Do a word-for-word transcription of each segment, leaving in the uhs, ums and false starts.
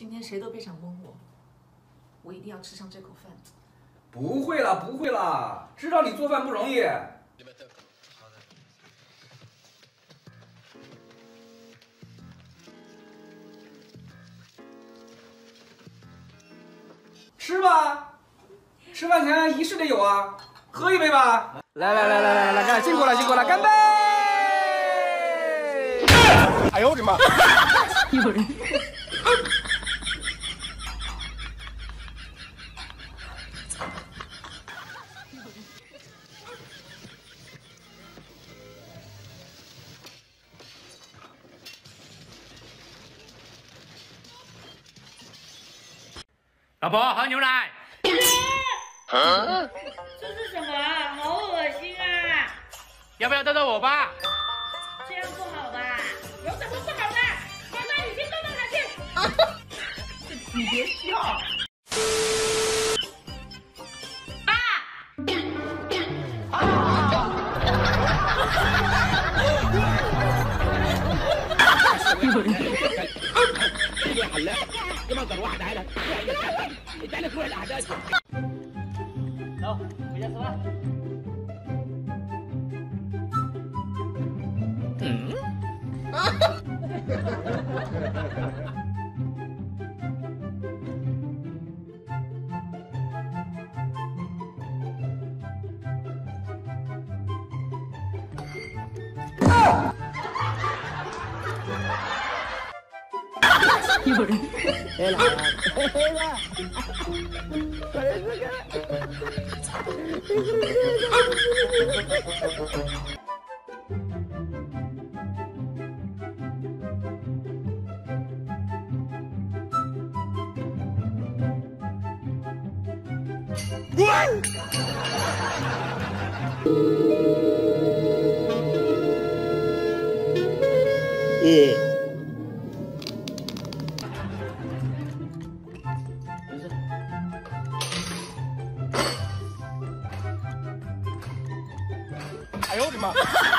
今天谁都别想蒙我，我一定要吃上这口饭。 不会啦，不会啦，知道你做饭不容易。好的。吃吧，吃饭前仪式得有啊，喝一杯吧。来来来来来来，干，辛苦了辛苦了，干杯！哎呦我的妈！ 有人。 老婆，喝牛奶。 啊、这是什么？好恶心啊！ 要不要逗逗我爸？ 这样不好吧？有什么不好的？妈妈，你先逗逗他去。 你别笑。 爸。 有人。 走，回家吃饭。嗯。 有人。 黑了，黑了，耶。 哎呦我的妈！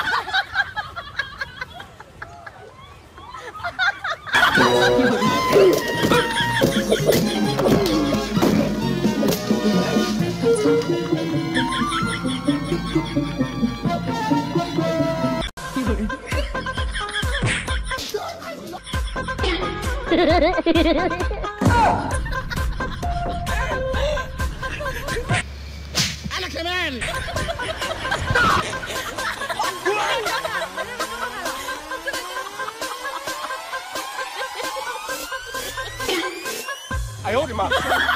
أنا كمان 哎呦我的妈！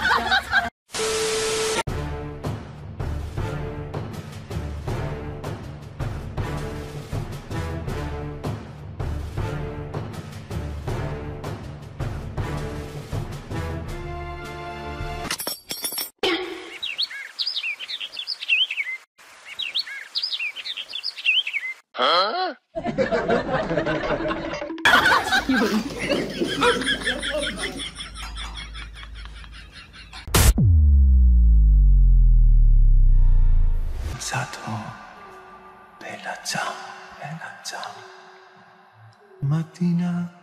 啊！ Satu, bella ciao, bella ciao. Mattina